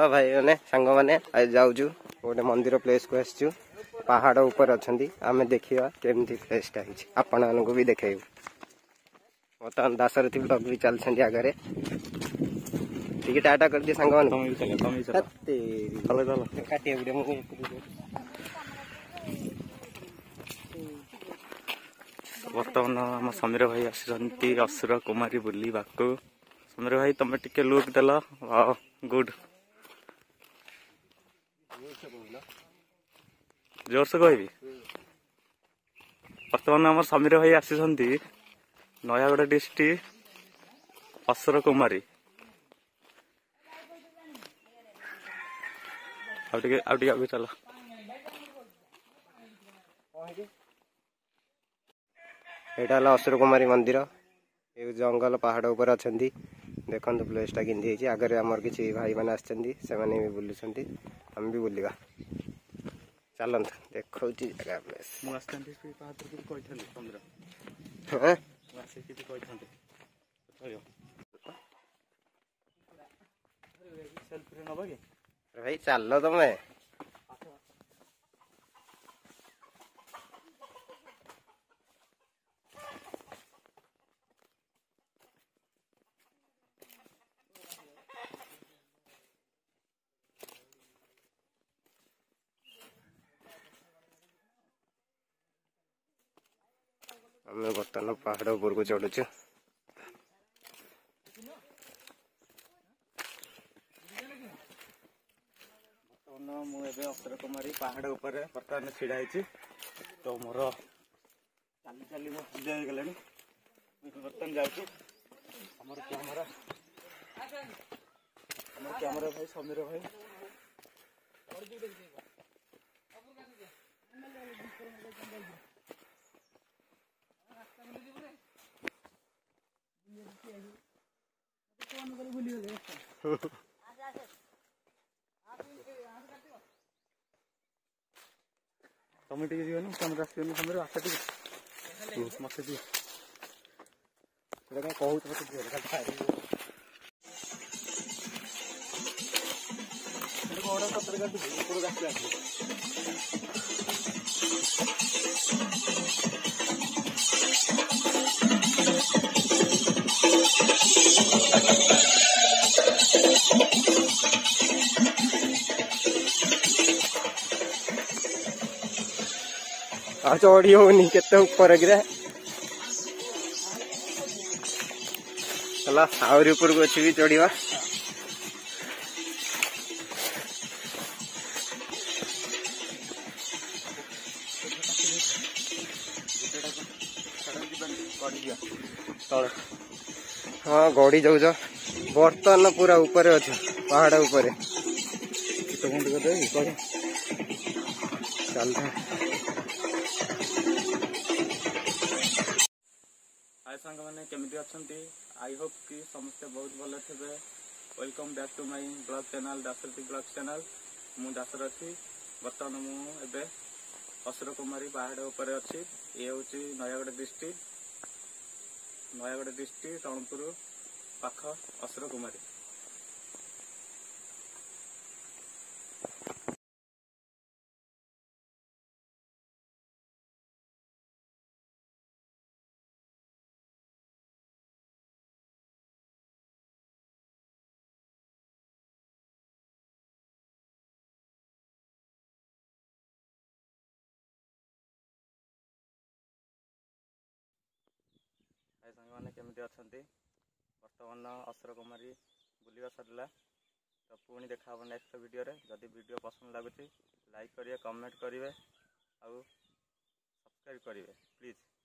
चलो भाई मैंने सांग मैंने जाऊँ गोटे मंदिर प्लेस को आसचु पहाड़ ऊपर अच्छा आम देखा केमती प्लेसटा आपण मानक भी देखू बर्तमान दाशरथी ब्लॉग भी चलते आगे ठीक टाटा कर दिए सांग बर्तमान आम समीर भाई आसी असुर कुमारी बुलवा समीर भाई तुम टिके लुक देल गुड जोर से कहबी बर्तमान आम समीर भाई आसी नयागढ़ डिस्ट्रिक्ट असुर कुमारी आगे चलो यहाँ है असुर कुमारी मंदिर ये जंगल पहाड़ ऊपर अच्छा देखो प्लेसटा कि आगे आमर किसी भाई मैंने आसने भी बुलूँ आम भी बुलवा चलत देखा जगह भाई चल तुम्हें आम बर्तमान पहाड़ ऊपर को चढ़ुचु मुझे असुर कुमारी पहाड़ ऊपर बर्तमान छिड़ा तो मोर चली चली मो पूजा हो गलानी बर्तमान जामर कैमरा भाई समीर भाई तुम टे जीवन कैमरा आसोनी समीर आस मत दिए कहूँ चढ़ी होनी केते ऊपर गिरे चला आहरी ऊपर को अच्छी भी चढ़ा हाँ गड़ी जाऊ बर्तमान पूरा ऊपर अच्छे पहाड़ ऊपर चलते हाय सांग मैंने केमिति अच्छंती आई होप कि समस्ते बहुत भल थे welcome back to my blog channel Dasharathi blog channel मु दाशरथी बर्तमान मुझे असुर कुमारी पहाड़ ऊपर अच्छी ये हूँ नयागढ़ डिस्ट्रिक्ट रणपुर पाख असुर कुमारी सांग मैंने केमिति अच्छंती बर्तमान असुर कुमारी बुलवा सरला तो पुणी देखा नेक्स्ट वीडियो रे जदि वीडियो पसंद लगुच लाइक करिए कमेंट करिए और सब्सक्राइब करिए प्लीज।